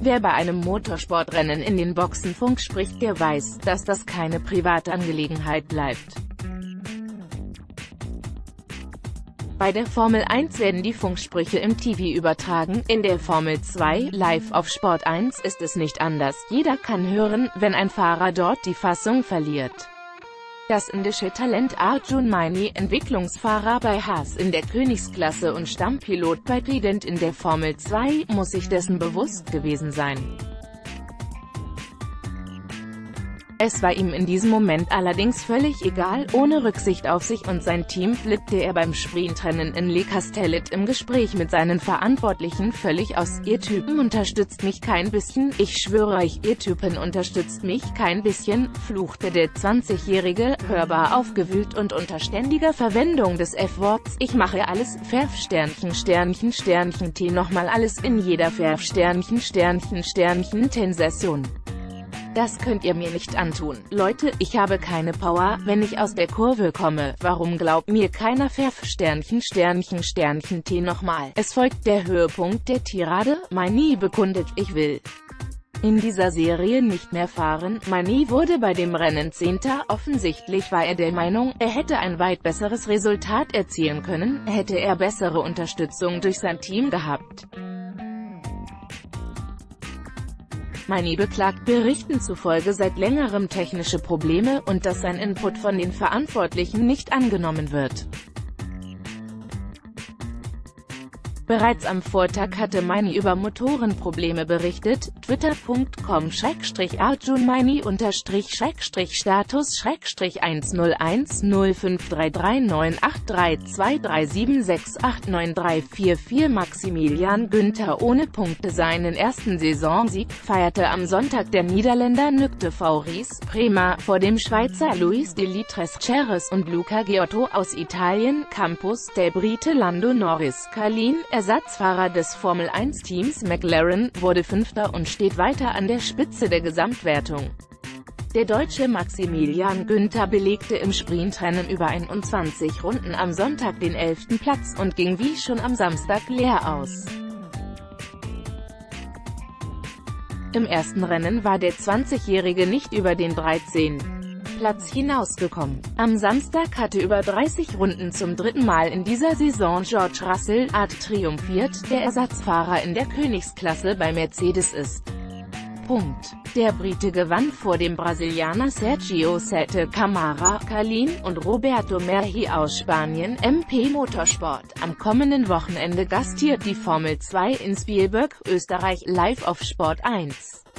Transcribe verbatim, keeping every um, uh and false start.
Wer bei einem Motorsportrennen in den Boxenfunk spricht, der weiß, dass das keine Privatangelegenheit bleibt. Bei der Formel eins werden die Funksprüche im T V übertragen, in der Formel zwei, live auf Sport eins, ist es nicht anders. Jeder kann hören, wenn ein Fahrer dort die Fassung verliert. Das indische Talent Arjun Maini, Entwicklungsfahrer bei Haas in der Königsklasse und Stammpilot bei Trident in der Formel zwei, muss sich dessen bewusst gewesen sein. Es war ihm in diesem Moment allerdings völlig egal. Ohne Rücksicht auf sich und sein Team flippte er beim Sprintrennen in Le Castellet im Gespräch mit seinen Verantwortlichen völlig aus. Ihr Typen unterstützt mich kein bisschen, ich schwöre euch, ihr Typen unterstützt mich kein bisschen, fluchte der zwanzigjährige, hörbar aufgewühlt und unter ständiger Verwendung des F-Worts. Ich mache alles, Pfeff Sternchen Sternchen Sternchen T nochmal alles in jeder Pfeff Sternchen Sternchen Sternchen Ten-Session. Das könnt ihr mir nicht antun. Leute, ich habe keine Power, wenn ich aus der Kurve komme. Warum glaubt mir keiner? Pfeff Sternchen Sternchen Sternchen T nochmal. Es folgt der Höhepunkt der Tirade. Maini bekundet, ich will in dieser Serie nicht mehr fahren. Maini wurde bei dem Rennen Zehnter. Offensichtlich war er der Meinung, er hätte ein weit besseres Resultat erzielen können, hätte er bessere Unterstützung durch sein Team gehabt. Maini beklagt Berichten zufolge seit längerem technische Probleme und dass sein Input von den Verantwortlichen nicht angenommen wird. Bereits am Vortag hatte Maini über Motorenprobleme berichtet. Twitter punkt com Schrägstrich Arjun Maini Unterstrich Schrägstrich Status Schrägstrich eins null eins null fünf drei drei neun acht drei zwei drei sieben sechs acht neun drei vier vier Maximilian Günther ohne Punkte. Seinen ersten Saisonsieg feierte am Sonntag der Niederländer Nyck de Vries Prema vor dem Schweizer Luis de Litres Ceres und Luca Giotto aus Italien. Campus, der Brite Lando Norris, Carlin, Ersatzfahrer des Formel eins Teams McLaren, wurde Fünfter und steht weiter an der Spitze der Gesamtwertung. Der Deutsche Maximilian Günther belegte im Sprintrennen über einundzwanzig Runden am Sonntag den elften Platz und ging wie schon am Samstag leer aus. Im ersten Rennen war der zwanzigjährige nicht über den dreizehnten Platz hinausgekommen. Am Samstag hatte über dreißig Runden zum dritten Mal in dieser Saison George Russell Art triumphiert, der Ersatzfahrer in der Königsklasse bei Mercedes ist. Punkt. Der Brite gewann vor dem Brasilianer Sergio Sette Camara, Carlin und Roberto Merhi aus Spanien. M P Motorsport. Am kommenden Wochenende gastiert die Formel zwei in Spielberg, Österreich, live auf Sport eins.